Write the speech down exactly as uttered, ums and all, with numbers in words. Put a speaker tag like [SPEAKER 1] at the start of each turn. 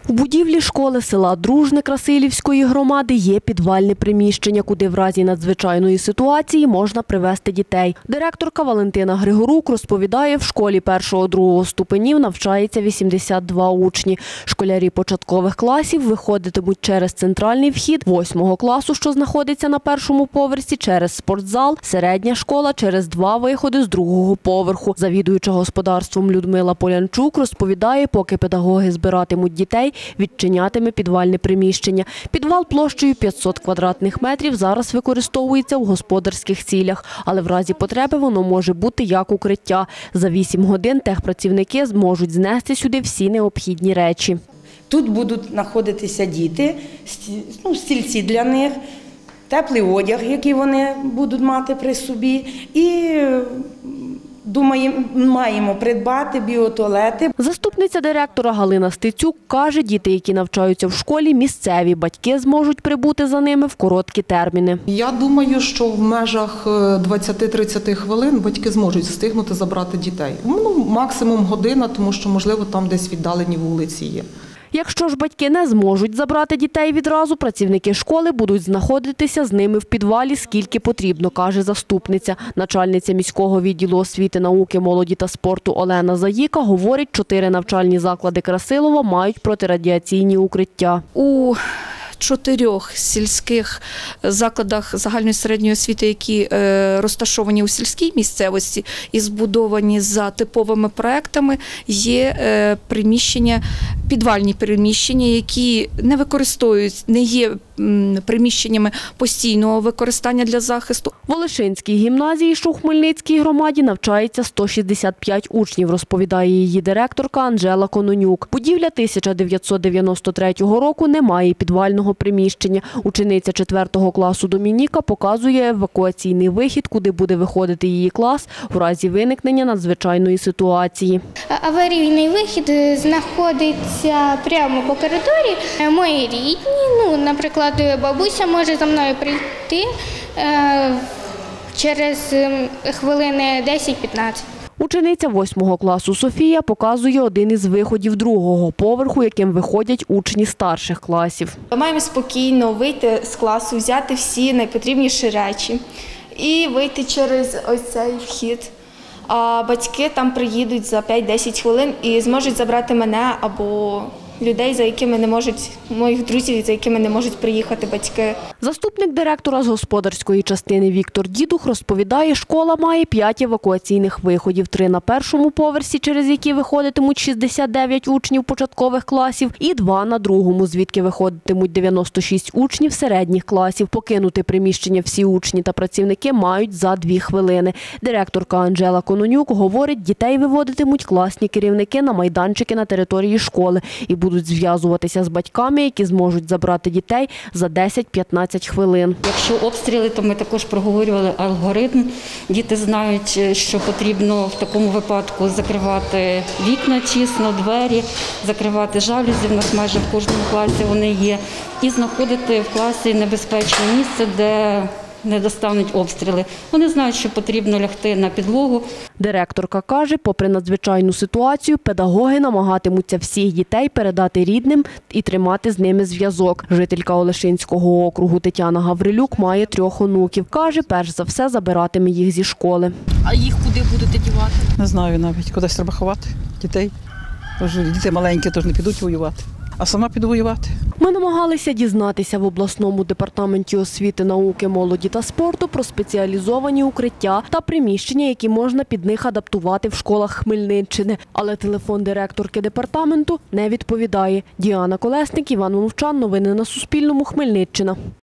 [SPEAKER 1] У будівлі школи села Дружне Красилівської громади є підвальне приміщення, куди в разі надзвичайної ситуації можна привезти дітей. Директорка Валентина Григорук розповідає, в школі першого-другого ступенів навчається вісімдесят два учні. Школярі початкових класів виходитимуть через центральний вхід, восьмого класу, що знаходиться на першому поверсі, через спортзал, середня школа через два виходи з другого поверху. Завідуюча господарством Людмила Полянчук розповідає, поки педагоги збиратимуть дітей, відчинятиме підвальне приміщення. Підвал площею п'ятсот квадратних метрів зараз використовується в господарських цілях, але в разі потреби воно може бути як укриття. За вісім годин техпрацівники зможуть знести сюди всі необхідні речі.
[SPEAKER 2] Тут будуть знаходитися діти, ну, стільці для них, теплий одяг, який вони будуть мати при собі, і думаємо, маємо придбати біотуалети.
[SPEAKER 1] Заступниця директора Галина Стецюк каже, діти, які навчаються в школі, місцеві. Батьки зможуть прибути за ними в короткі терміни.
[SPEAKER 3] Я думаю, що в межах двадцяти-тридцяти хвилин батьки зможуть встигнути забрати дітей. Ну, максимум година, тому що, можливо, там десь віддалені вулиці є.
[SPEAKER 1] Якщо ж батьки не зможуть забрати дітей відразу, працівники школи будуть знаходитися з ними в підвалі скільки потрібно, каже заступниця. Начальниця міського відділу освіти, науки, молоді та спорту Олена Заїка говорить, чотири навчальні заклади Красилова мають протирадіаційні укриття.
[SPEAKER 4] У чотирьох сільських закладах загальної середньої освіти, які розташовані у сільській місцевості і збудовані за типовими проектами, є приміщення, підвальні приміщення, які не використовують, не є приміщеннями постійного використання для захисту.
[SPEAKER 1] В Олешинській гімназії, що у Хмельницькій громаді, навчається сто шістдесят п'ять учнів, розповідає її директорка Анжела Кононюк. Будівля тисяча дев'ятсот дев'яносто третього року не має підвального приміщення. Учениця четвертого класу Домініка показує евакуаційний вихід, куди буде виходити її клас у разі виникнення надзвичайної ситуації.
[SPEAKER 5] Аварійний вихід знаходиться прямо по коридорі. Мої рідні, ну, наприклад, бабуся може за мною прийти е, через хвилини десять-п'ятнадцять.
[SPEAKER 1] Учениця восьмого класу Софія показує один із виходів другого поверху, яким виходять учні старших класів.
[SPEAKER 6] Ми маємо спокійно вийти з класу, взяти всі найпотрібніші речі і вийти через ось цей вхід. А батьки там приїдуть за п'ять-десять хвилин і зможуть забрати мене або людей, за якими не можуть, моїх друзів, за якими не можуть приїхати батьки.
[SPEAKER 1] Заступник директора з господарської частини Віктор Дідух розповідає, школа має п'ять евакуаційних виходів. Три на першому поверсі, через які виходитимуть шістдесят дев'ять учнів початкових класів, і два на другому, звідки виходитимуть дев'яносто шість учнів середніх класів. Покинути приміщення всі учні та працівники мають за дві хвилини. Директорка Анжела Кононюк говорить, дітей виводитимуть класні керівники на майданчики на території школи і будуть будуть зв'язуватися з батьками, які зможуть забрати дітей за десять-п'ятнадцять хвилин.
[SPEAKER 7] Якщо обстріли, то ми також проговорювали алгоритм. Діти знають, що потрібно в такому випадку закривати вікна чесно, двері, закривати жалюзі, в нас майже в кожному класі вони є, і знаходити в класі небезпечне місце, де не достануть обстріли. Вони знають, що потрібно лягти на підлогу.
[SPEAKER 1] Директорка каже, попри надзвичайну ситуацію, педагоги намагатимуться всіх дітей передати рідним і тримати з ними зв'язок. Жителька Олешинського округу Тетяна Гаврилюк має трьох онуків. Каже, перш за все забиратиме їх зі школи.
[SPEAKER 8] А їх куди будете дівати?
[SPEAKER 9] Не знаю навіть, кудись треба ховати дітей. Тож діти маленькі, тож не підуть воювати. А сама піду воювати.
[SPEAKER 1] Ми намагалися дізнатися в обласному департаменті освіти, науки, молоді та спорту про спеціалізовані укриття та приміщення, які можна під них адаптувати в школах Хмельниччини. Але телефон директорки департаменту не відповідає. Діана Колесник, Іван Мовчан. Новини на Суспільному. Хмельниччина.